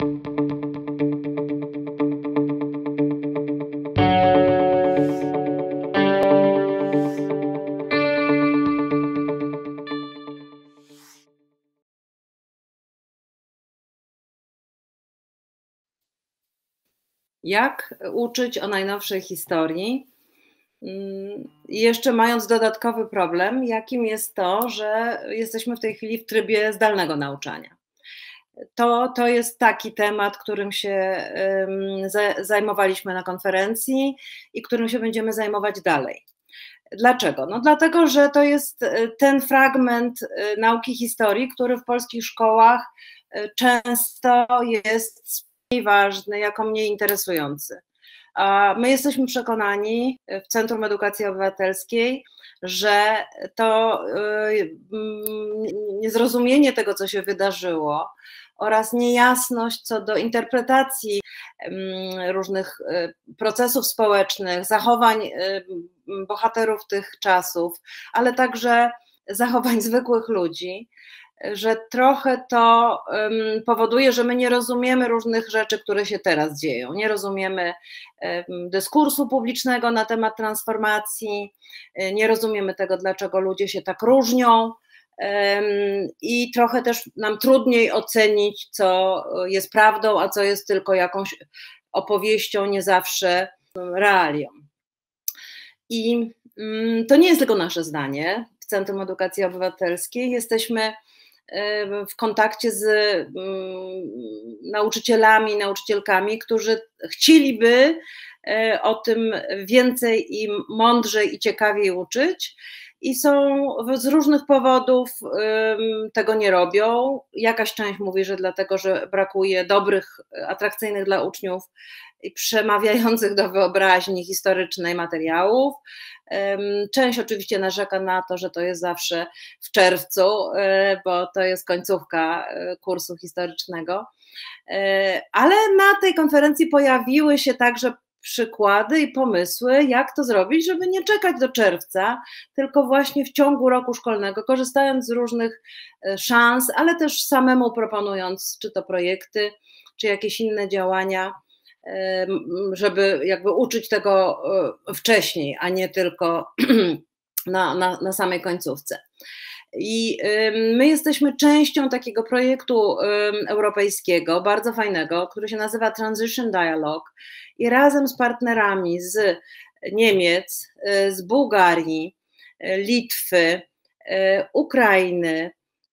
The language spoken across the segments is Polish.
Jak uczyć o najnowszej historii? Jeszcze mając dodatkowy problem, jakim jest to, że jesteśmy w tej chwili w trybie zdalnego nauczania. To jest taki temat, którym się zajmowaliśmy na konferencji i którym się będziemy zajmować dalej. Dlaczego? No dlatego, że to jest ten fragment nauki historii, który w polskich szkołach często jest mniej ważny, jako mniej interesujący. A my jesteśmy przekonani w Centrum Edukacji Obywatelskiej, że to niezrozumienie tego, co się wydarzyło, oraz niejasność co do interpretacji różnych procesów społecznych, zachowań bohaterów tych czasów, ale także zachowań zwykłych ludzi, że trochę to powoduje, że my nie rozumiemy różnych rzeczy, które się teraz dzieją. Nie rozumiemy dyskursu publicznego na temat transformacji, nie rozumiemy tego, dlaczego ludzie się tak różnią i trochę też nam trudniej ocenić, co jest prawdą, a co jest tylko jakąś opowieścią, nie zawsze realią. I to nie jest tylko nasze zdanie. W Centrum Edukacji Obywatelskiej jesteśmy w kontakcie z nauczycielami, nauczycielkami, którzy chcieliby o tym więcej i mądrzej i ciekawiej uczyć i są z różnych powodów tego nie robią. Jakaś część mówi, że dlatego, że brakuje dobrych, atrakcyjnych dla uczniów i przemawiających do wyobraźni historycznej materiałów. Część oczywiście narzeka na to, że to jest zawsze w czerwcu, bo to jest końcówka kursu historycznego. Ale na tej konferencji pojawiły się także przykłady i pomysły, jak to zrobić, żeby nie czekać do czerwca, tylko właśnie w ciągu roku szkolnego, korzystając z różnych szans, ale też samemu proponując czy to projekty, czy jakieś inne działania, żeby jakby uczyć tego wcześniej, a nie tylko na samej końcówce. I my jesteśmy częścią takiego projektu europejskiego, bardzo fajnego, który się nazywa Transition Dialogue i razem z partnerami z Niemiec, z Bułgarii, Litwy, Ukrainy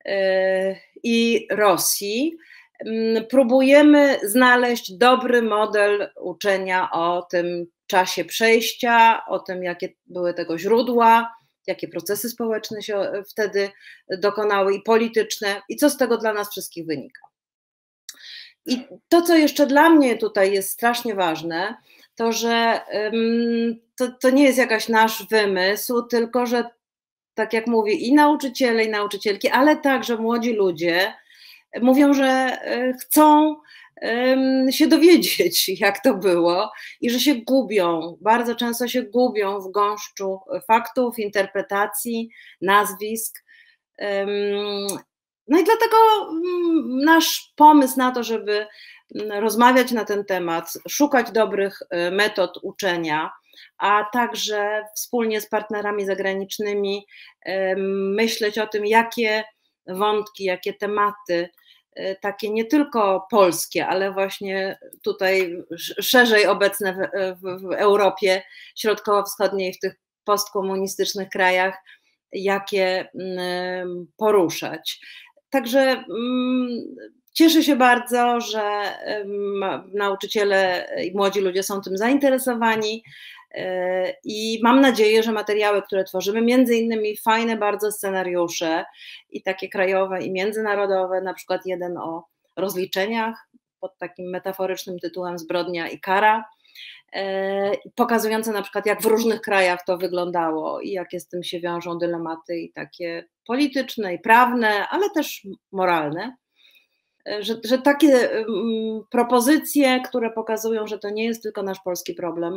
i Rosji próbujemy znaleźć dobry model uczenia o tym czasie przejścia, o tym, jakie były tego źródła, jakie procesy społeczne się wtedy dokonały i polityczne i co z tego dla nas wszystkich wynika. I to, co jeszcze dla mnie tutaj jest strasznie ważne, to, że to nie jest jakaś nasz wymysł, tylko że tak jak mówię, i nauczyciele, i nauczycielki, ale także młodzi ludzie mówią, że chcą się dowiedzieć, jak to było i że się gubią, bardzo często się gubią w gąszczu faktów, interpretacji, nazwisk. No i dlatego nasz pomysł na to, żeby rozmawiać na ten temat, szukać dobrych metod uczenia, a także wspólnie z partnerami zagranicznymi myśleć o tym, jakie wątki, jakie tematy, takie nie tylko polskie, ale właśnie tutaj szerzej obecne w Europie Środkowo-Wschodniej, w tych postkomunistycznych krajach, jakie poruszać. Także cieszę się bardzo, że nauczyciele i młodzi ludzie są tym zainteresowani i mam nadzieję, że materiały, które tworzymy, między innymi fajne bardzo scenariusze i takie krajowe i międzynarodowe, na przykład jeden o rozliczeniach pod takim metaforycznym tytułem Zbrodnia i kara, pokazujące na przykład jak w różnych krajach to wyglądało i jakie z tym się wiążą dylematy i takie polityczne i prawne, ale też moralne. Że takie propozycje, które pokazują, że to nie jest tylko nasz polski problem,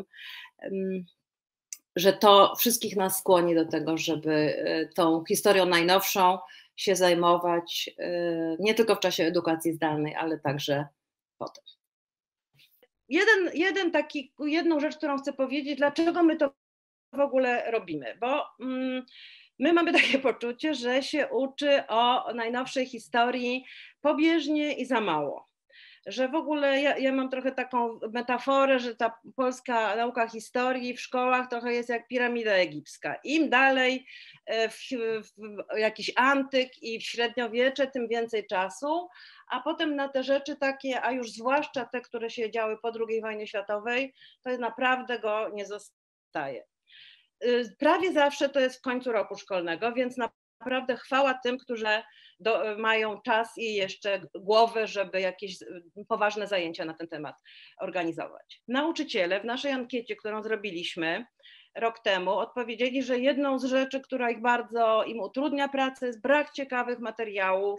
że to wszystkich nas skłoni do tego, żeby tą historią najnowszą się zajmować nie tylko w czasie edukacji zdalnej, ale także potem. Jedną rzecz, którą chcę powiedzieć, dlaczego my to w ogóle robimy, bo my mamy takie poczucie, że się uczy o najnowszej historii pobieżnie i za mało. Że w ogóle ja mam trochę taką metaforę, że ta polska nauka historii w szkołach trochę jest jak piramida egipska. Im dalej w jakiś antyk i w średniowiecze, tym więcej czasu, a potem na te rzeczy takie, a już zwłaszcza te, które się działy po II wojnie światowej, to naprawdę go nie zostaje. Prawie zawsze to jest w końcu roku szkolnego, więc naprawdę chwała tym, którzy mają czas i jeszcze głowę, żeby jakieś poważne zajęcia na ten temat organizować. Nauczyciele w naszej ankiecie, którą zrobiliśmy rok temu, odpowiedzieli, że jedną z rzeczy, która ich bardzo utrudnia pracę, jest brak ciekawych materiałów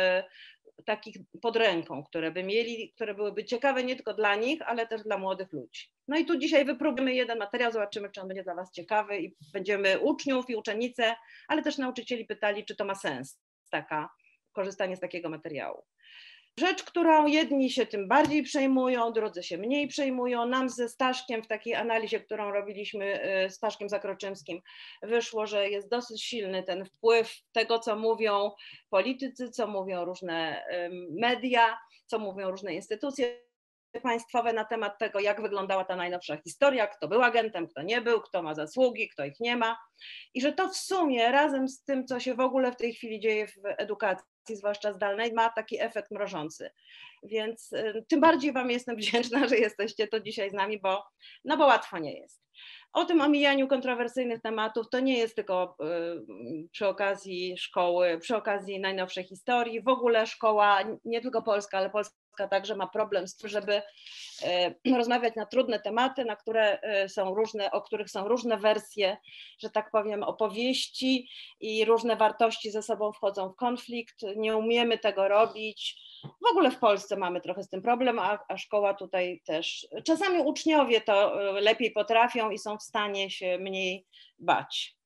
takich pod ręką, które byłyby ciekawe nie tylko dla nich, ale też dla młodych ludzi. No i tu dzisiaj wypróbujemy jeden materiał, zobaczymy, czy on będzie dla Was ciekawy i będziemy uczniów i uczennice, ale też nauczycieli pytali, czy to ma sens, korzystanie z takiego materiału. Rzecz, którą jedni się tym bardziej przejmują, drudzy się mniej przejmują. Nam ze Staszkiem w takiej analizie, którą robiliśmy Staszkiem Zakroczymskim, wyszło, że jest dosyć silny ten wpływ tego, co mówią politycy, co mówią różne media, co mówią różne instytucje państwowe na temat tego, jak wyglądała ta najnowsza historia, kto był agentem, kto nie był, kto ma zasługi, kto ich nie ma. I że to w sumie razem z tym, co się w ogóle w tej chwili dzieje w edukacji, zwłaszcza zdalnej, ma taki efekt mrożący. Więc tym bardziej Wam jestem wdzięczna, że jesteście tu dzisiaj z nami, bo łatwo nie jest. O tym omijaniu kontrowersyjnych tematów to nie jest tylko przy okazji szkoły, przy okazji najnowszej historii. W ogóle szkoła, nie tylko polska, ale polska także ma problem z tym, żeby rozmawiać na trudne tematy, na które są różne, o których są różne wersje, że tak powiem, opowieści i różne wartości ze sobą wchodzą w konflikt. Nie umiemy tego robić. W ogóle w Polsce mamy trochę z tym problem, a szkoła tutaj też. Czasami uczniowie to lepiej potrafią i są w stanie się mniej bać.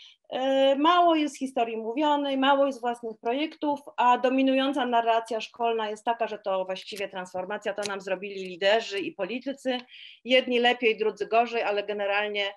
Mało jest historii mówionej, mało jest własnych projektów, a dominująca narracja szkolna jest taka, że to właściwie transformacja to nam zrobili liderzy i politycy. Jedni lepiej, drudzy gorzej, ale generalnie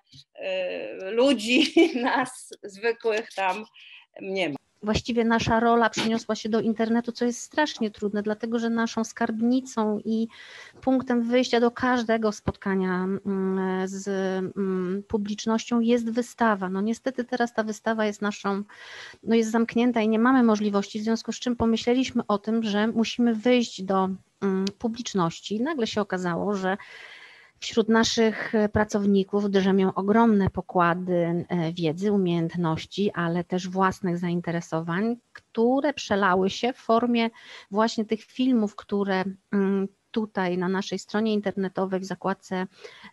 ludzi, nas zwykłych tam nie ma. Właściwie nasza rola przeniosła się do internetu, co jest strasznie trudne, dlatego że naszą skarbnicą i punktem wyjścia do każdego spotkania z publicznością jest wystawa. No niestety teraz ta wystawa jest jest zamknięta i nie mamy możliwości, w związku z czym pomyśleliśmy o tym, że musimy wyjść do publiczności. Nagle się okazało, że wśród naszych pracowników drzemią ogromne pokłady wiedzy, umiejętności, ale też własnych zainteresowań, które przelały się w formie właśnie tych filmów, które tutaj na naszej stronie internetowej w zakładce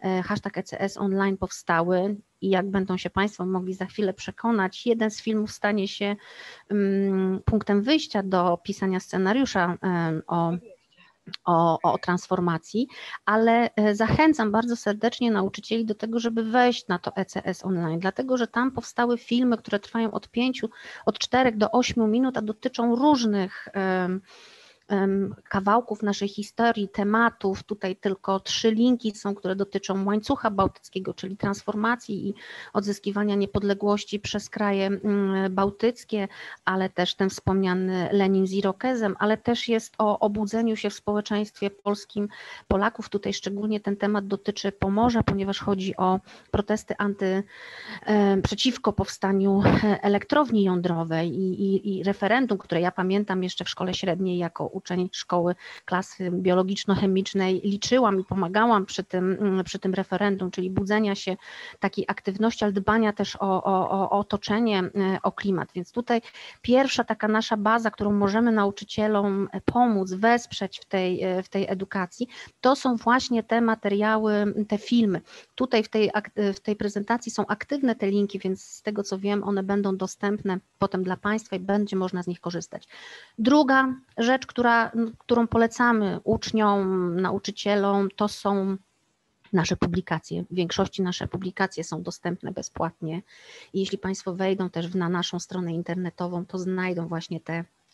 #ECS Online powstały i jak będą się Państwo mogli za chwilę przekonać, jeden z filmów stanie się punktem wyjścia do pisania scenariusza o transformacji, ale zachęcam bardzo serdecznie nauczycieli do tego, żeby wejść na to ECS Online, dlatego że tam powstały filmy, które trwają od 4 do 8 minut, a dotyczą różnych kawałków naszej historii, tematów. Tutaj tylko 3 linki są, które dotyczą łańcucha bałtyckiego, czyli transformacji i odzyskiwania niepodległości przez kraje bałtyckie, ale też ten wspomniany Lenin z Irokezem, ale też jest o obudzeniu się w społeczeństwie polskim Polaków. Tutaj szczególnie ten temat dotyczy Pomorza, ponieważ chodzi o protesty przeciwko powstaniu elektrowni jądrowej i referendum, które ja pamiętam jeszcze w szkole średniej jako uczeń szkoły klasy biologiczno-chemicznej liczyłam i pomagałam przy tym referendum, czyli budzenia się takiej aktywności, ale dbania też o otoczenie, o klimat. Więc tutaj pierwsza taka nasza baza, którą możemy nauczycielom pomóc, wesprzeć w tej edukacji, to są właśnie te materiały, te filmy. Tutaj w tej prezentacji są aktywne te linki, więc z tego co wiem, one będą dostępne potem dla Państwa i będzie można z nich korzystać. Druga rzecz, którą polecamy uczniom, nauczycielom, to są nasze publikacje. W większości nasze publikacje są dostępne bezpłatnie. I jeśli Państwo wejdą też na naszą stronę internetową, to znajdą właśnie te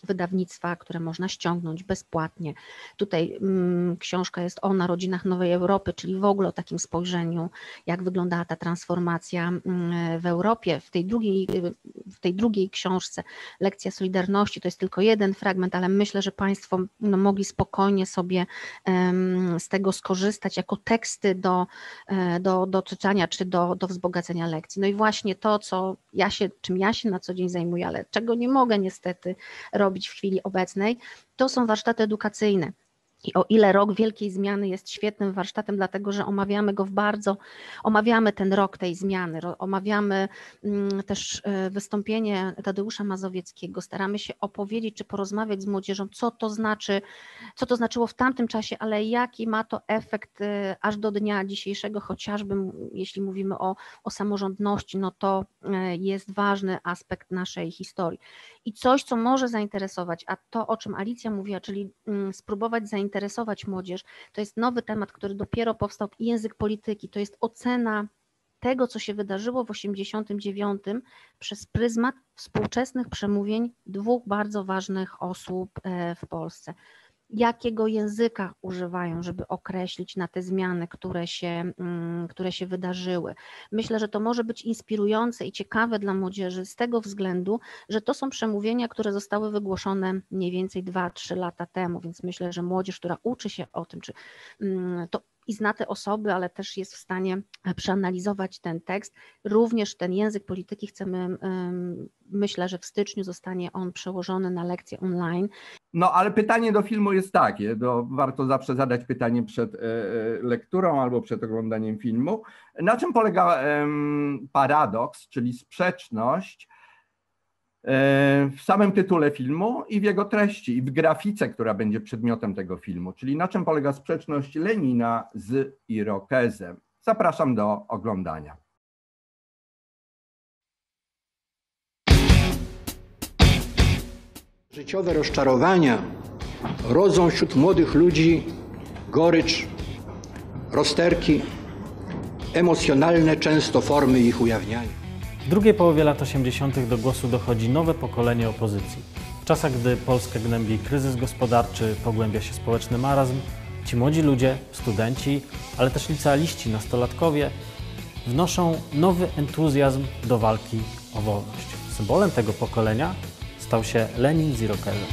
wydawnictwa, które można ściągnąć bezpłatnie. Tutaj książka jest o narodzinach Nowej Europy, czyli w ogóle o takim spojrzeniu, jak wyglądała ta transformacja w Europie. W tej drugiej książce Lekcja Solidarności to jest tylko jeden fragment, ale myślę, że Państwo mogli spokojnie sobie z tego skorzystać jako teksty do czytania czy do wzbogacenia lekcji. No i właśnie to, czym ja się na co dzień zajmuję, ale czego nie mogę niestety robić w chwili obecnej, to są warsztaty edukacyjne. I o ile Rok Wielkiej Zmiany jest świetnym warsztatem, dlatego że omawiamy ten rok tej zmiany, omawiamy też wystąpienie Tadeusza Mazowieckiego, staramy się opowiedzieć czy porozmawiać z młodzieżą, co to znaczyło w tamtym czasie, ale jaki ma to efekt aż do dnia dzisiejszego, chociażby jeśli mówimy o samorządności, no to jest ważny aspekt naszej historii. I coś, co może zainteresować, a to, o czym Alicja mówiła, czyli spróbować zainteresować młodzież, to jest nowy temat, który dopiero powstał, język polityki, to jest ocena tego, co się wydarzyło w 1989 przez pryzmat współczesnych przemówień dwóch bardzo ważnych osób w Polsce. Jakiego języka używają, żeby określić na te zmiany, które się wydarzyły. Myślę, że to może być inspirujące i ciekawe dla młodzieży z tego względu, że to są przemówienia, które zostały wygłoszone mniej więcej 2-3 lata temu, więc myślę, że młodzież, która uczy się o tym, to i zna te osoby, ale też jest w stanie przeanalizować ten tekst. Również ten język polityki chcemy, myślę, że w styczniu zostanie on przełożony na lekcje online. No ale pytanie do filmu jest takie, warto zawsze zadać pytanie przed lekturą albo przed oglądaniem filmu. Na czym polega paradoks, czyli sprzeczność w samym tytule filmu i w jego treści, i w grafice, która będzie przedmiotem tego filmu, czyli na czym polega sprzeczność Lenina z Irokezem. Zapraszam do oglądania. Życiowe rozczarowania rodzą wśród młodych ludzi gorycz, rozterki, emocjonalne często formy ich ujawniania. W drugiej połowie lat 80. do głosu dochodzi nowe pokolenie opozycji. W czasach, gdy Polskę gnębi kryzys gospodarczy, pogłębia się społeczny marazm, ci młodzi ludzie, studenci, ale też licealiści, nastolatkowie wnoszą nowy entuzjazm do walki o wolność. Symbolem tego pokolenia stał się Lenin z Irokezem.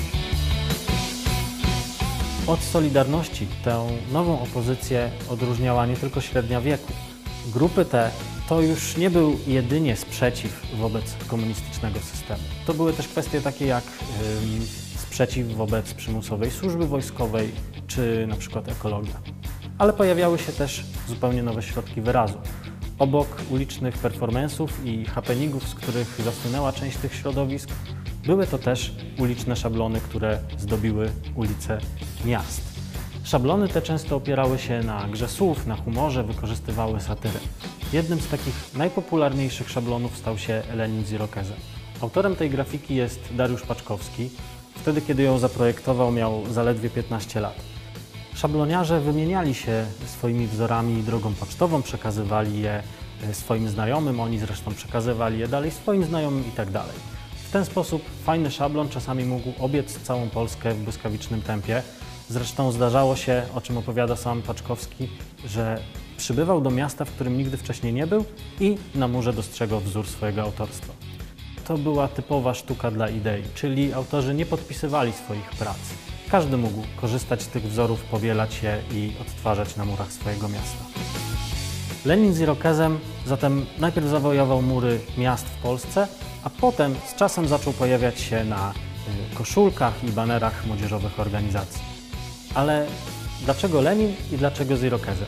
Od Solidarności tę nową opozycję odróżniała nie tylko średnia wieku. Grupy te to już nie był jedynie sprzeciw wobec komunistycznego systemu. To były też kwestie takie jak sprzeciw wobec przymusowej służby wojskowej czy na przykład ekologia. Ale pojawiały się też zupełnie nowe środki wyrazu. Obok ulicznych performance'ów i happeningów, z których zasłynęła część tych środowisk, były to też uliczne szablony, które zdobiły ulice miast. Szablony te często opierały się na grze słów, na humorze, wykorzystywały satyrę. Jednym z takich najpopularniejszych szablonów stał się Lenin z Irokezem. Autorem tej grafiki jest Dariusz Paczkowski. Wtedy, kiedy ją zaprojektował, miał zaledwie 15 lat. Szabloniarze wymieniali się swoimi wzorami drogą pocztową, przekazywali je swoim znajomym, oni zresztą przekazywali je dalej swoim znajomym itd. W ten sposób fajny szablon czasami mógł obiec całą Polskę w błyskawicznym tempie. Zresztą zdarzało się, o czym opowiada sam Paczkowski, że przybywał do miasta, w którym nigdy wcześniej nie był i na murze dostrzegał wzór swojego autorstwa. To była typowa sztuka dla idei, czyli autorzy nie podpisywali swoich prac. Każdy mógł korzystać z tych wzorów, powielać je i odtwarzać na murach swojego miasta. Lenin z Irokezem zatem najpierw zawojował mury miast w Polsce, a potem z czasem zaczął pojawiać się na koszulkach i banerach młodzieżowych organizacji. Ale dlaczego Lenin i dlaczego z Irokezem?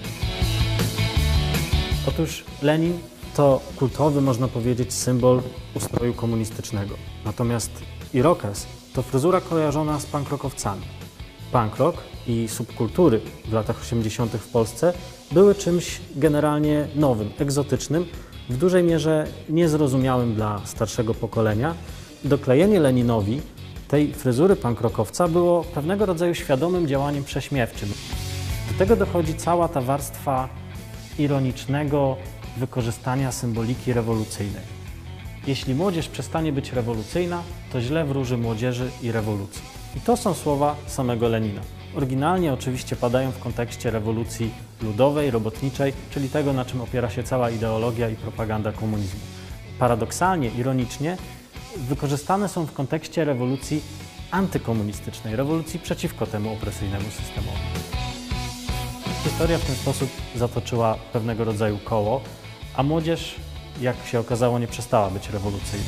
Otóż Lenin to kultowy, można powiedzieć, symbol ustroju komunistycznego. Natomiast Irokez to fryzura kojarzona z punk rockowcami. Punk rock i subkultury w latach 80. w Polsce były czymś generalnie nowym, egzotycznym, w dużej mierze niezrozumiałym dla starszego pokolenia. Doklejenie Leninowi tej fryzury punk rockowca było pewnego rodzaju świadomym działaniem prześmiewczym. Do tego dochodzi cała ta warstwa ironicznego wykorzystania symboliki rewolucyjnej. Jeśli młodzież przestanie być rewolucyjna, to źle wróży młodzieży i rewolucji. I to są słowa samego Lenina. Oryginalnie oczywiście padają w kontekście rewolucji ludowej, robotniczej, czyli tego, na czym opiera się cała ideologia i propaganda komunizmu. Paradoksalnie, ironicznie, wykorzystane są w kontekście rewolucji antykomunistycznej, rewolucji przeciwko temu opresyjnemu systemowi. Historia w ten sposób zatoczyła pewnego rodzaju koło, a młodzież, jak się okazało, nie przestała być rewolucyjna.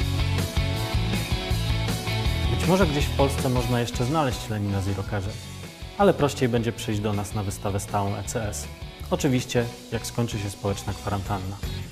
Być może gdzieś w Polsce można jeszcze znaleźć Lenina z irokerzem, ale prościej będzie przyjść do nas na wystawę stałą ECS. Oczywiście, jak skończy się społeczna kwarantanna.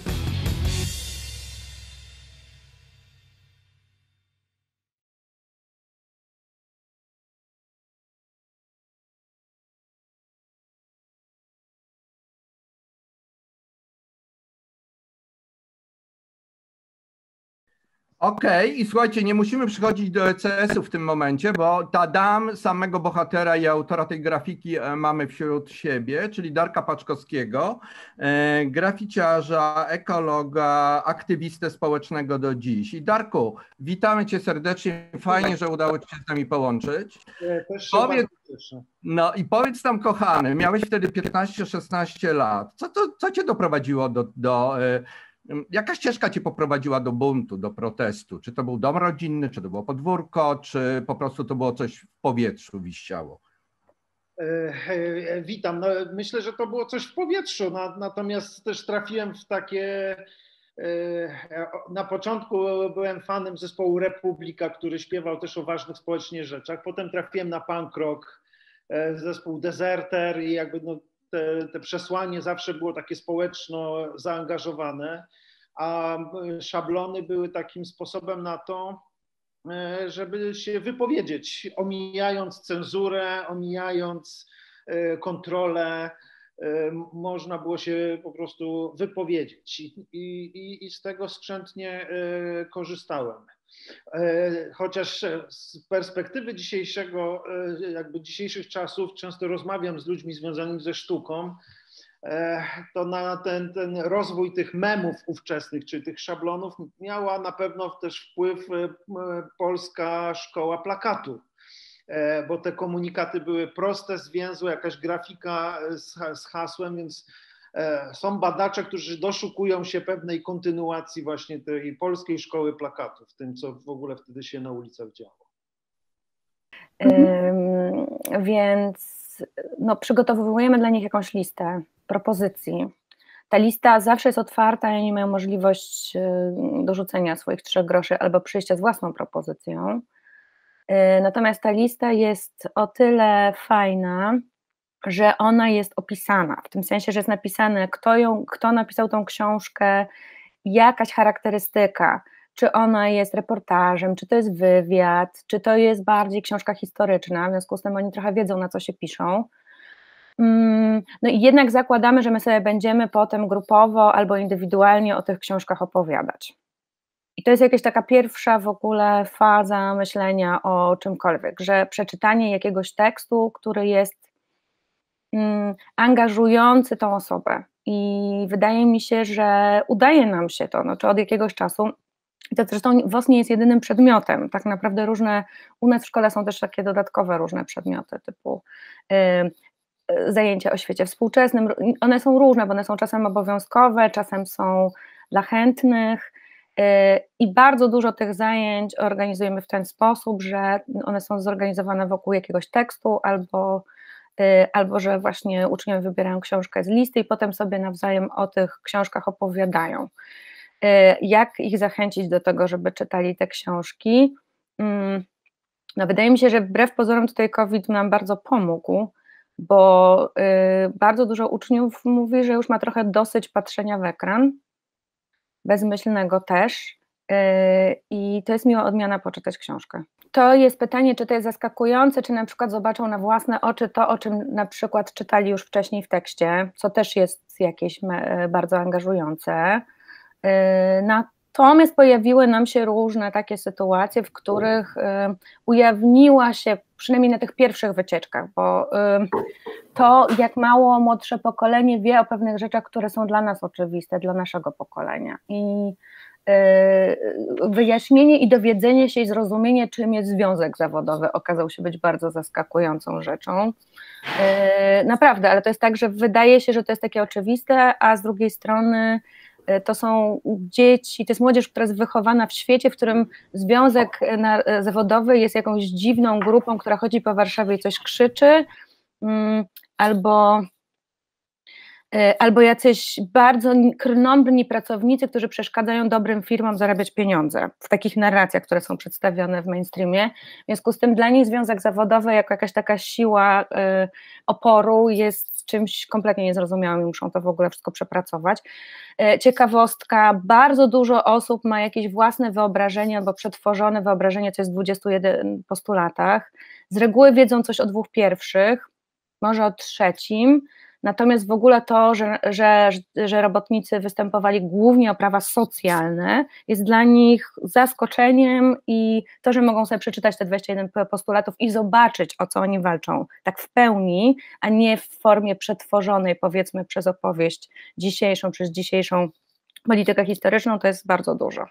Okej, i słuchajcie, nie musimy przychodzić do ECS-u w tym momencie, bo Tadam, samego bohatera i autora tej grafiki mamy wśród siebie, czyli Darka Paczkowskiego, graficiarza, ekologa, aktywistę społecznego do dziś. I Darku, witamy Cię serdecznie, fajnie, że udało Ci się z nami połączyć. Też się bardzo cieszę. No i powiedz tam, kochany, miałeś wtedy 15-16 lat, co Cię doprowadziło jaka ścieżka Cię poprowadziła do buntu, do protestu? Czy to był dom rodzinny, czy to było podwórko, czy po prostu to było coś w powietrzu wisiało? Witam. No, myślę, że to było coś w powietrzu, natomiast też trafiłem w takie... Na początku byłem fanem zespołu Republika, który śpiewał też o ważnych społecznie rzeczach. Potem trafiłem na punk rock, zespół Deserter i jakby te przesłanie zawsze było takie społeczno zaangażowane, a szablony były takim sposobem na to, żeby się wypowiedzieć, omijając cenzurę, omijając kontrolę, można było się po prostu wypowiedzieć i z tego skrzętnie korzystałem. Chociaż z perspektywy dzisiejszych czasów często rozmawiam z ludźmi związanymi ze sztuką, to na ten rozwój tych memów ówczesnych, czy tych szablonów miała na pewno też wpływ polska szkoła plakatu, bo te komunikaty były proste, zwięzłe, jakaś grafika z hasłem, więc są badacze, którzy doszukują się pewnej kontynuacji właśnie tej polskiej szkoły plakatu, w tym, co w ogóle wtedy się na ulicach działo. Więc no, przygotowujemy dla nich jakąś listę propozycji. Ta lista zawsze jest otwarta i oni mają możliwość dorzucenia swoich 3 groszy albo przyjścia z własną propozycją. Natomiast ta lista jest o tyle fajna, że ona jest opisana, w tym sensie, że jest napisane, kto napisał tą książkę, jakaś charakterystyka, czy ona jest reportażem, czy to jest wywiad, czy to jest bardziej książka historyczna, w związku z tym oni trochę wiedzą, na co się piszą. No i jednak zakładamy, że my sobie będziemy potem grupowo albo indywidualnie o tych książkach opowiadać. I to jest jakaś taka pierwsza w ogóle faza myślenia o czymkolwiek, że przeczytanie jakiegoś tekstu, który jest angażujący tą osobę i wydaje mi się, że udaje nam się to, no, czy od jakiegoś czasu. I to zresztą WOS nie jest jedynym przedmiotem, tak naprawdę u nas w szkole są też takie dodatkowe różne przedmioty typu zajęcia o świecie współczesnym, one są różne, bo one są czasem obowiązkowe, czasem są dla chętnych i bardzo dużo tych zajęć organizujemy w ten sposób, że one są zorganizowane wokół jakiegoś tekstu albo że właśnie uczniowie wybierają książkę z listy i potem sobie nawzajem o tych książkach opowiadają. Jak ich zachęcić do tego, żeby czytali te książki? No wydaje mi się, że wbrew pozorom tutaj COVID nam bardzo pomógł, bo bardzo dużo uczniów mówi, że już ma trochę dosyć patrzenia w ekran, bezmyślnego też, i to jest miła odmiana poczytać książkę. To jest pytanie, czy to jest zaskakujące, czy na przykład zobaczą na własne oczy to, o czym na przykład czytali już wcześniej w tekście, co też jest jakieś bardzo angażujące. Natomiast pojawiły nam się różne takie sytuacje, w których ujawniła się, przynajmniej na tych pierwszych wycieczkach, bo to jak mało młodsze pokolenie wie o pewnych rzeczach, które są dla nas oczywiste, dla naszego pokolenia. I wyjaśnienie i dowiedzenie się i zrozumienie, czym jest związek zawodowy, okazał się być bardzo zaskakującą rzeczą. Naprawdę, ale to jest tak, że wydaje się, że to jest takie oczywiste, a z drugiej strony to są dzieci, to jest młodzież, która jest wychowana w świecie, w którym związek zawodowy jest jakąś dziwną grupą, która chodzi po Warszawie i coś krzyczy, albo jacyś bardzo krnąbrni pracownicy, którzy przeszkadzają dobrym firmom zarabiać pieniądze w takich narracjach, które są przedstawione w mainstreamie. W związku z tym dla nich związek zawodowy jako jakaś taka siła oporu jest czymś kompletnie niezrozumiałym i muszą to w ogóle wszystko przepracować. Ciekawostka, bardzo dużo osób ma jakieś własne wyobrażenie albo przetworzone wyobrażenie, co jest w 21 postulatach. Z reguły wiedzą coś o 2 pierwszych, może o 3, natomiast w ogóle to, że robotnicy występowali głównie o prawa socjalne, jest dla nich zaskoczeniem i to, że mogą sobie przeczytać te 21 postulatów i zobaczyć, o co oni walczą, tak w pełni, a nie w formie przetworzonej, powiedzmy, przez opowieść dzisiejszą, przez dzisiejszą politykę historyczną, to jest bardzo dużo.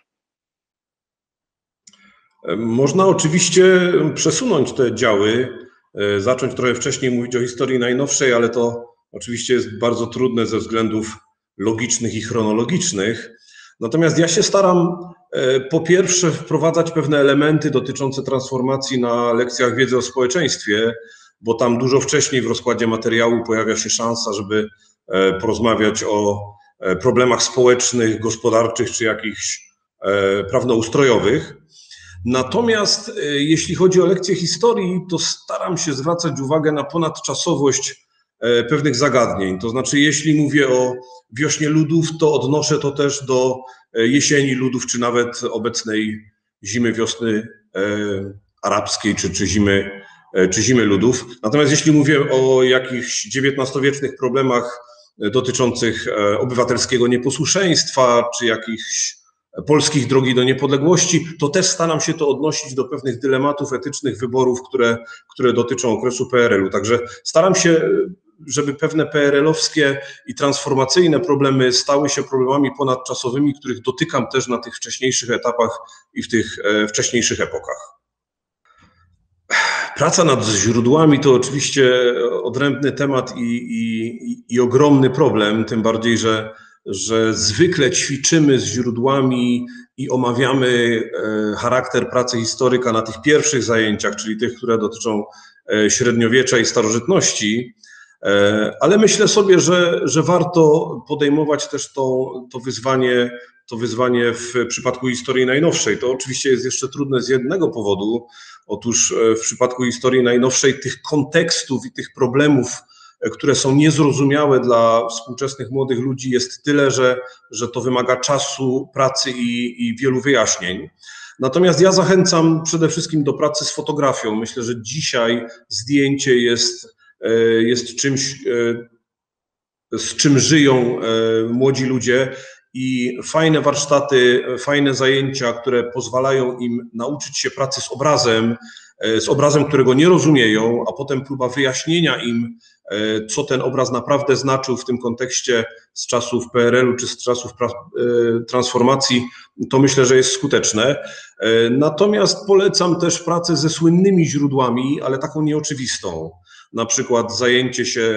Można oczywiście przesunąć te działy, zacząć trochę wcześniej mówić o historii najnowszej, ale to oczywiście jest bardzo trudne ze względów logicznych i chronologicznych. Natomiast ja się staram po pierwsze wprowadzać pewne elementy dotyczące transformacji na lekcjach wiedzy o społeczeństwie, bo tam dużo wcześniej w rozkładzie materiału pojawia się szansa, żeby porozmawiać o problemach społecznych, gospodarczych czy jakichś prawnoustrojowych. Natomiast jeśli chodzi o lekcje historii, to staram się zwracać uwagę na ponadczasowość pewnych zagadnień. To znaczy, jeśli mówię o wiośnie ludów, to odnoszę to też do jesieni ludów, czy nawet obecnej zimy, wiosny arabskiej, czy zimy ludów. Natomiast jeśli mówię o jakichś XIX-wiecznych problemach dotyczących obywatelskiego nieposłuszeństwa, czy jakichś polskich drogi do niepodległości, to też staram się to odnosić do pewnych dylematów etycznych, wyborów, które dotyczą okresu PRL-u. Także staram się, żeby pewne PRL-owskie i transformacyjne problemy stały się problemami ponadczasowymi, których dotykam też na tych wcześniejszych etapach i w tych wcześniejszych epokach. Praca nad źródłami to oczywiście odrębny temat i ogromny problem, tym bardziej, że zwykle ćwiczymy z źródłami i omawiamy charakter pracy historyka na tych pierwszych zajęciach, czyli tych, które dotyczą średniowiecza i starożytności, ale myślę sobie, że warto podejmować też to wyzwanie w przypadku historii najnowszej. To oczywiście jest jeszcze trudne z jednego powodu. Otóż w przypadku historii najnowszej tych kontekstów i tych problemów, które są niezrozumiałe dla współczesnych młodych ludzi, jest tyle, że to wymaga czasu, pracy i wielu wyjaśnień. Natomiast ja zachęcam przede wszystkim do pracy z fotografią. Myślę, że dzisiaj zdjęcie jest czymś, z czym żyją młodzi ludzie i fajne warsztaty, fajne zajęcia, które pozwalają im nauczyć się pracy z obrazem, którego nie rozumieją, a potem próba wyjaśnienia im, co ten obraz naprawdę znaczył w tym kontekście z czasów PRL-u czy z czasów transformacji, to myślę, że jest skuteczne. Natomiast polecam też pracę ze słynnymi źródłami, ale taką nieoczywistą. Na przykład zajęcie się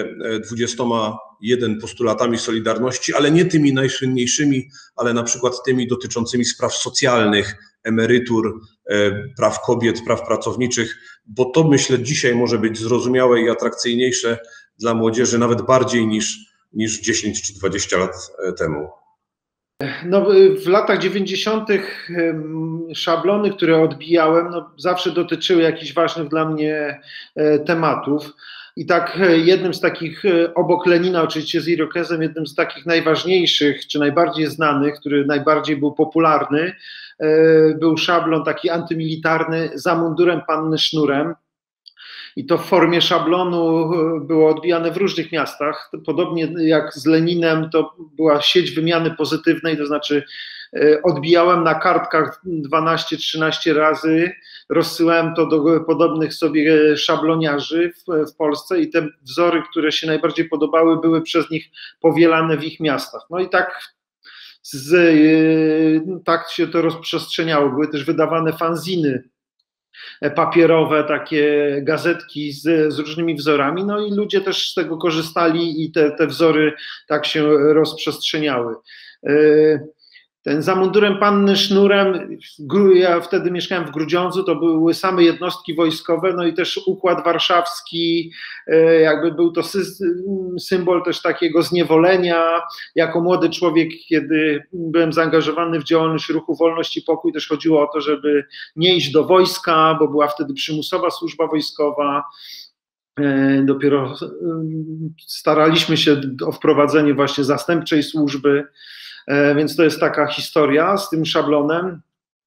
21 postulatami Solidarności, ale nie tymi najsłynniejszymi, ale na przykład tymi dotyczącymi spraw socjalnych, emerytur, praw kobiet, praw pracowniczych, bo to myślę dzisiaj może być zrozumiałe i atrakcyjniejsze dla młodzieży nawet bardziej niż 10 czy 20 lat temu. No, w latach 90. szablony, które odbijałem, zawsze dotyczyły jakichś ważnych dla mnie tematów. I tak jednym z takich, obok Lenina oczywiście z Irokezem, jednym z takich najważniejszych, czy najbardziej znanych, który najbardziej był popularny, był szablon taki antymilitarny za mundurem panny sznurem. I to w formie szablonu było odbijane w różnych miastach. Podobnie jak z Leninem, to była sieć wymiany pozytywnej, to znaczy odbijałem na kartkach 12-13 razy, rozsyłałem to do podobnych sobie szabloniarzy w Polsce i te wzory, które się najbardziej podobały, były przez nich powielane w ich miastach. No i tak tak się to rozprzestrzeniało. Były też wydawane fanziny papierowe, takie gazetki z różnymi wzorami, no i ludzie też z tego korzystali i te wzory tak się rozprzestrzeniały. Ten za mundurem panny sznurem, ja wtedy mieszkałem w Grudziądzu, to były same jednostki wojskowe, no i też Układ Warszawski, jakby był to symbol też takiego zniewolenia. Jako młody człowiek, kiedy byłem zaangażowany w działalność ruchu Wolność i Pokój, też chodziło o to, żeby nie iść do wojska, bo była wtedy przymusowa służba wojskowa. Dopiero staraliśmy się o wprowadzenie właśnie zastępczej służby. Więc to jest taka historia z tym szablonem.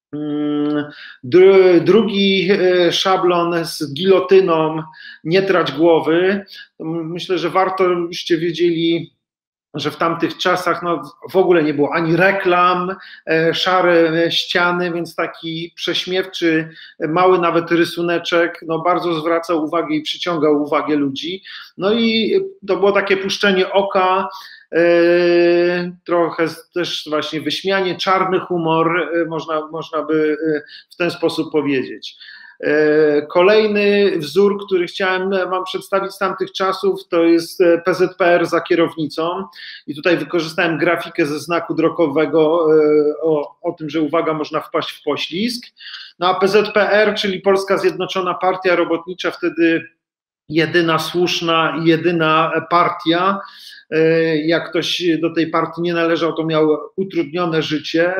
Drugi szablon z gilotyną, nie trać głowy. Myślę, że warto, byście wiedzieli, że w tamtych czasach no, w ogóle nie było ani reklam, szare ściany, więc taki prześmiewczy, mały nawet rysuneczek no, bardzo zwracał uwagę i przyciągał uwagę ludzi. No i to było takie puszczenie oka, trochę też właśnie wyśmianie, czarny humor, można by w ten sposób powiedzieć. Kolejny wzór, który chciałem wam przedstawić z tamtych czasów, to jest PZPR za kierownicą i tutaj wykorzystałem grafikę ze znaku drogowego o tym, że uwaga, można wpaść w poślizg. No a PZPR, czyli Polska Zjednoczona Partia Robotnicza, wtedy jedyna słuszna i jedyna partia. Jak ktoś do tej partii nie należał, to miał utrudnione życie.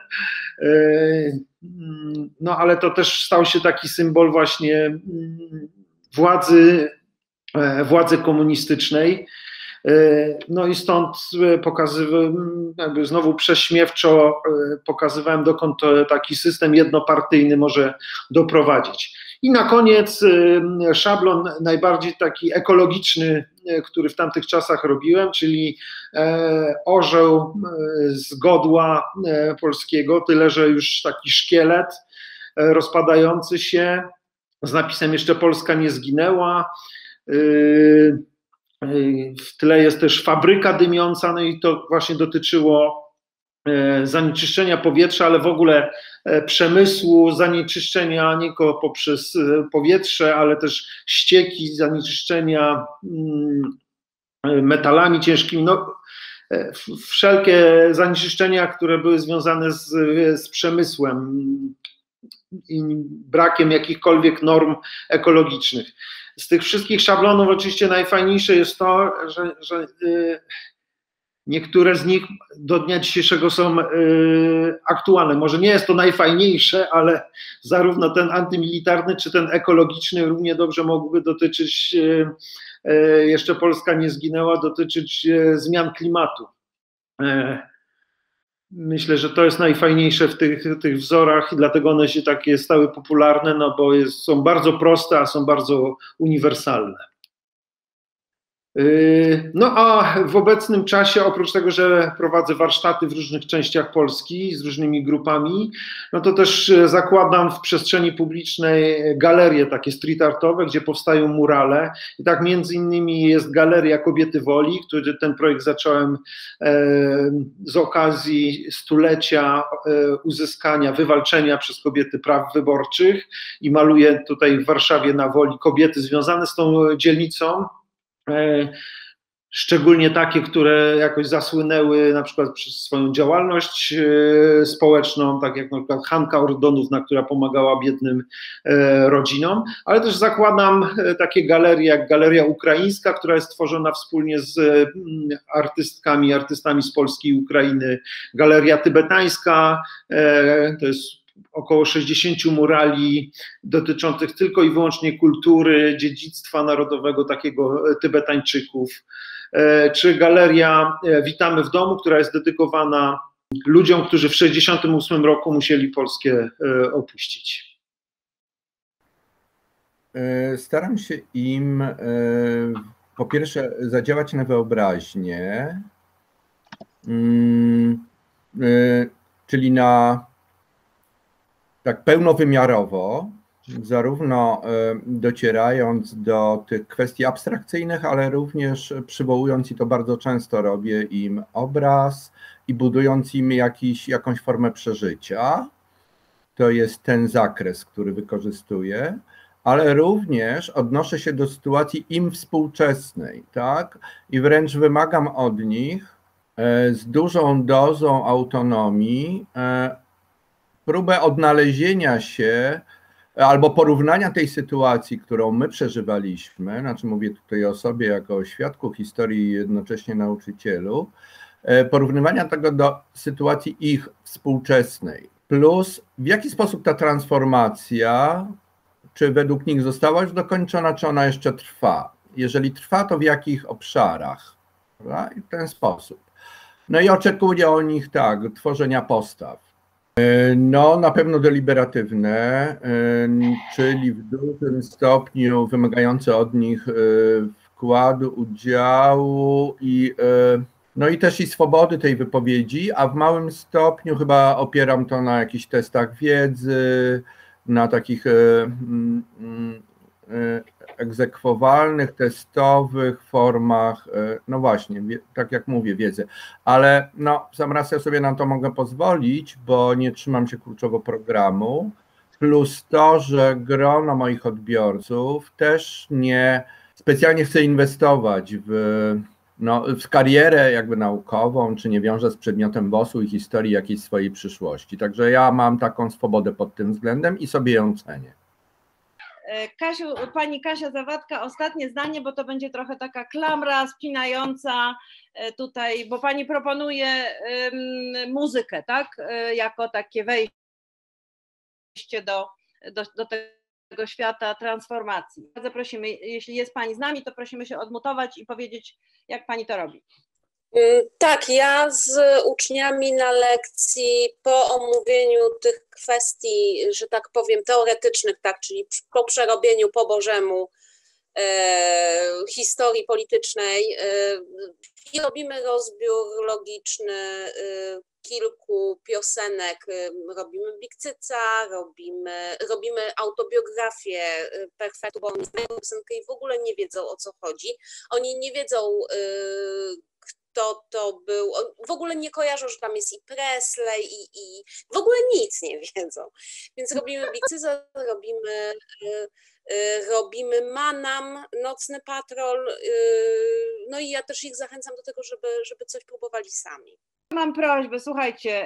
No ale to też stał się taki symbol właśnie władzy komunistycznej. No i stąd jakby znowu prześmiewczo pokazywałem, dokąd taki system jednopartyjny może doprowadzić. I na koniec szablon najbardziej taki ekologiczny, który w tamtych czasach robiłem, czyli orzeł z godła polskiego, tyle że już taki szkielet rozpadający się, z napisem jeszcze Polska nie zginęła. W tle jest też fabryka dymiąca, no i to właśnie dotyczyło zanieczyszczenia powietrza, ale w ogóle przemysłu, zanieczyszczenia nie tylko poprzez powietrze, ale też ścieki, zanieczyszczenia metalami ciężkimi, no, wszelkie zanieczyszczenia, które były związane z przemysłem i brakiem jakichkolwiek norm ekologicznych. Z tych wszystkich szablonów oczywiście najfajniejsze jest to, że niektóre z nich do dnia dzisiejszego są aktualne. Może nie jest to najfajniejsze, ale zarówno ten antymilitarny, czy ten ekologiczny równie dobrze mógłby dotyczyć, jeszcze Polska nie zginęła, dotyczyć zmian klimatu. Myślę, że to jest najfajniejsze w tych wzorach i dlatego one się takie stały popularne, no bo są bardzo proste, a są bardzo uniwersalne. No a w obecnym czasie, oprócz tego, że prowadzę warsztaty w różnych częściach Polski z różnymi grupami, no to też zakładam w przestrzeni publicznej galerie takie street artowe, gdzie powstają murale. I tak między innymi jest Galeria Kobiety Woli, który ten projekt zacząłem z okazji stulecia uzyskania, wywalczenia przez kobiety praw wyborczych i maluję tutaj w Warszawie na Woli kobiety związane z tą dzielnicą. Szczególnie takie, które jakoś zasłynęły na przykład przez swoją działalność społeczną, tak jak na przykład Hanka Ordonówna, która pomagała biednym rodzinom, ale też zakładam takie galerie jak Galeria Ukraińska, która jest tworzona wspólnie z artystami z Polski i Ukrainy, Galeria Tybetańska, to jest około 60 murali dotyczących tylko i wyłącznie kultury, dziedzictwa narodowego takiego Tybetańczyków, czy Galeria Witamy w domu, która jest dedykowana ludziom, którzy w 1968 roku musieli Polskę opuścić. Staram się im po pierwsze zadziałać na wyobraźnię, czyli na tak pełnowymiarowo, zarówno docierając do tych kwestii abstrakcyjnych, ale również przywołując, i to bardzo często robię, im obraz i budując im jakąś formę przeżycia. To jest ten zakres, który wykorzystuję, ale również odnoszę się do sytuacji im współczesnej, tak? I wręcz wymagam od nich z dużą dozą autonomii próbę odnalezienia się albo porównania tej sytuacji, którą my przeżywaliśmy, znaczy mówię tutaj o sobie jako o świadku historii i jednocześnie nauczycielu, porównywania tego do sytuacji ich współczesnej, plus w jaki sposób ta transformacja, czy według nich została już dokończona, czy ona jeszcze trwa. Jeżeli trwa, to w jakich obszarach, prawda? I w ten sposób. No i oczekuję o nich tak, tworzenia postaw. No, na pewno deliberatywne, czyli w dużym stopniu wymagające od nich wkładu, udziału i no i też i swobody tej wypowiedzi, a w małym stopniu chyba opieram to na jakichś testach wiedzy, na takich egzekwowalnych, testowych formach, no właśnie, tak jak mówię, wiedzy. Ale no, sam raz ja sobie na to mogę pozwolić, bo nie trzymam się kurczowo programu, plus to, że grono moich odbiorców też nie specjalnie chce inwestować w karierę jakby naukową, czy nie wiąże z przedmiotem WOS-u i historii jakiejś swojej przyszłości. Także ja mam taką swobodę pod tym względem i sobie ją cenię. Kasiu, pani Kasia Zawadka, ostatnie zdanie, bo to będzie trochę taka klamra spinająca tutaj, bo pani proponuje muzykę, tak? Jako takie wejście do tego świata transformacji. Bardzo prosimy, jeśli jest pani z nami, to prosimy się odmutować i powiedzieć, jak pani to robi. Tak, ja z uczniami na lekcji po omówieniu tych kwestii, że tak powiem, teoretycznych, tak, czyli po przerobieniu po Bożemu historii politycznej i robimy rozbiór logiczny kilku piosenek, robimy Bikcyca, robimy autobiografię Perfektu, bo oni znają piosenkę i w ogóle nie wiedzą, o co chodzi. Oni nie wiedzą, kto to był, w ogóle nie kojarzą, że tam jest i Presley i w ogóle nic nie wiedzą. Więc robimy Bikcyca, robimy Manam, Nocny Patrol, no i ja też ich zachęcam do tego, żeby coś próbowali sami. Mam prośbę, słuchajcie,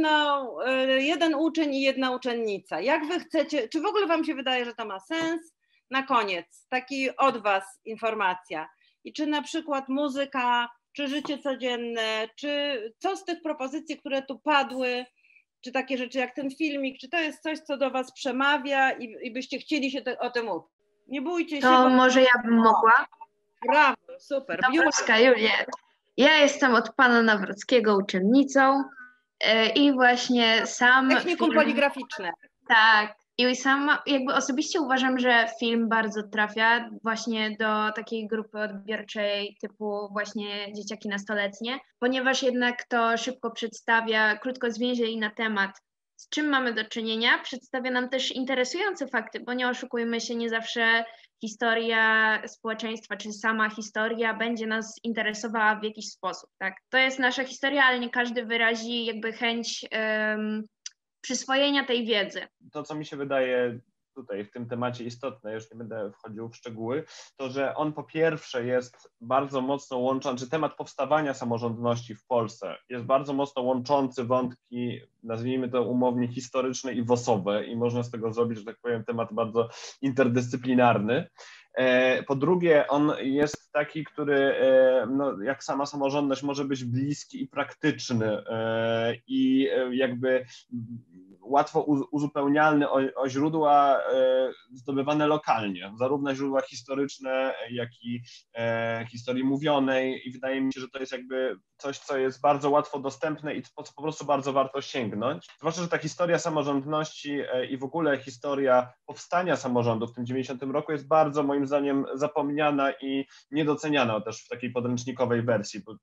jeden uczeń i jedna uczennica. Jak wy chcecie, czy w ogóle wam się wydaje, że to ma sens? Na koniec, taki od was informacja. I czy na przykład muzyka, czy życie codzienne, czy co z tych propozycji, które tu padły, czy takie rzeczy jak ten filmik, czy to jest coś, co do was przemawia i byście chcieli się o tym uczyć? Nie bójcie się. To może ja bym mogła? Brawo, super. Nawrocka Julia. Ja jestem od pana Nawrockiego uczennicą i właśnie sam Technikum poligraficzne. Tak. I sama jakby osobiście uważam, że film bardzo trafia właśnie do takiej grupy odbiorczej typu właśnie dzieciaki nastoletnie, ponieważ jednak to szybko przedstawia, krótko zwięźle na temat, z czym mamy do czynienia, przedstawia nam też interesujące fakty, bo nie oszukujmy się, nie zawsze historia społeczeństwa, czy sama historia będzie nas interesowała w jakiś sposób, tak? To jest nasza historia, ale nie każdy wyrazi jakby chęć przyswojenia tej wiedzy. To, co mi się wydaje tutaj w tym temacie istotne, już nie będę wchodził w szczegóły, to, że on po pierwsze jest bardzo mocno łączący, temat powstawania samorządności w Polsce jest bardzo mocno łączący wątki, nazwijmy to umownie historyczne i WOS-owe i można z tego zrobić, że tak powiem, temat bardzo interdyscyplinarny. Po drugie, on jest taki, który, no, jak sama samorządność, może być bliski i praktyczny i jakby łatwo uzupełnialny o źródła zdobywane lokalnie, zarówno źródła historyczne, jak i historii mówionej i wydaje mi się, że to jest jakby coś, co jest bardzo łatwo dostępne i po co po prostu bardzo warto sięgnąć. Zwłaszcza, że ta historia samorządności i w ogóle historia powstania samorządu w tym 90 roku jest bardzo moim zdaniem zapomniana i niedoceniana też w takiej podręcznikowej wersji, bo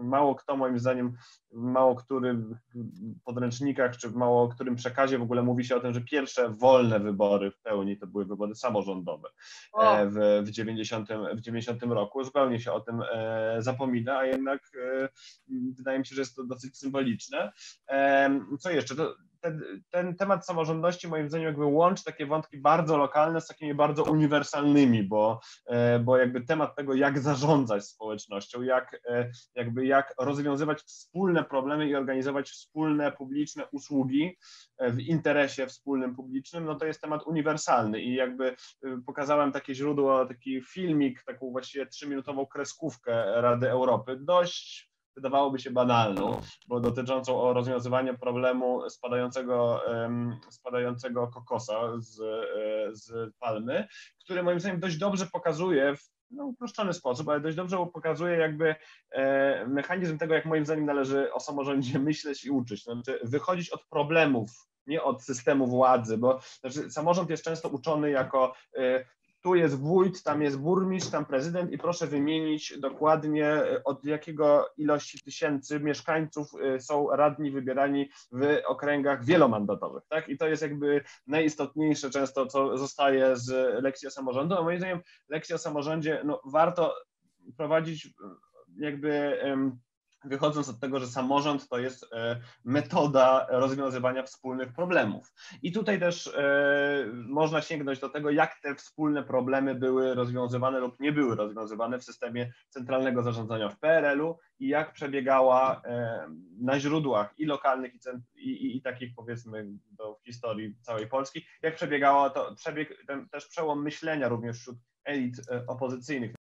mało kto, moim zdaniem, w mało którym podręcznikach czy w mało którym przekazie w ogóle mówi się o tym, że pierwsze wolne wybory w pełni to były wybory samorządowe w 90 roku. Zupełnie się o tym zapomina, a jednak wydaje mi się, że jest to dosyć symboliczne. Co jeszcze? Ten temat samorządności moim zdaniem jakby łączy takie wątki bardzo lokalne z takimi bardzo uniwersalnymi, bo jakby temat tego, jak zarządzać społecznością, jak rozwiązywać wspólne problemy i organizować wspólne publiczne usługi w interesie wspólnym publicznym, no to jest temat uniwersalny i jakby pokazałem takie źródło, taki filmik, taką właściwie 3-minutową kreskówkę Rady Europy, dość wydawałoby się banalną, bo dotyczącą rozwiązywania problemu spadającego kokosa z palmy, który moim zdaniem dość dobrze pokazuje w uproszczony sposób, ale dość dobrze pokazuje jakby mechanizm tego, jak moim zdaniem należy o samorządzie myśleć i uczyć. Znaczy wychodzić od problemów, nie od systemu władzy, bo znaczy, samorząd jest często uczony jako tu jest wójt, tam jest burmistrz, tam prezydent i proszę wymienić dokładnie od jakiego ilości tysięcy mieszkańców są radni wybierani w okręgach wielomandatowych, tak? I to jest jakby najistotniejsze często, co zostaje z lekcji o samorządu, a moim zdaniem lekcję o samorządzie warto prowadzić jakby wychodząc od tego, że samorząd to jest metoda rozwiązywania wspólnych problemów. I tutaj też można sięgnąć do tego, jak te wspólne problemy były rozwiązywane lub nie były rozwiązywane w systemie centralnego zarządzania w PRL-u i jak przebiegała na źródłach i lokalnych, i takich powiedzmy w historii całej Polski, jak przebiegało to, przebiegł ten też przełom myślenia również wśród elit opozycyjnych.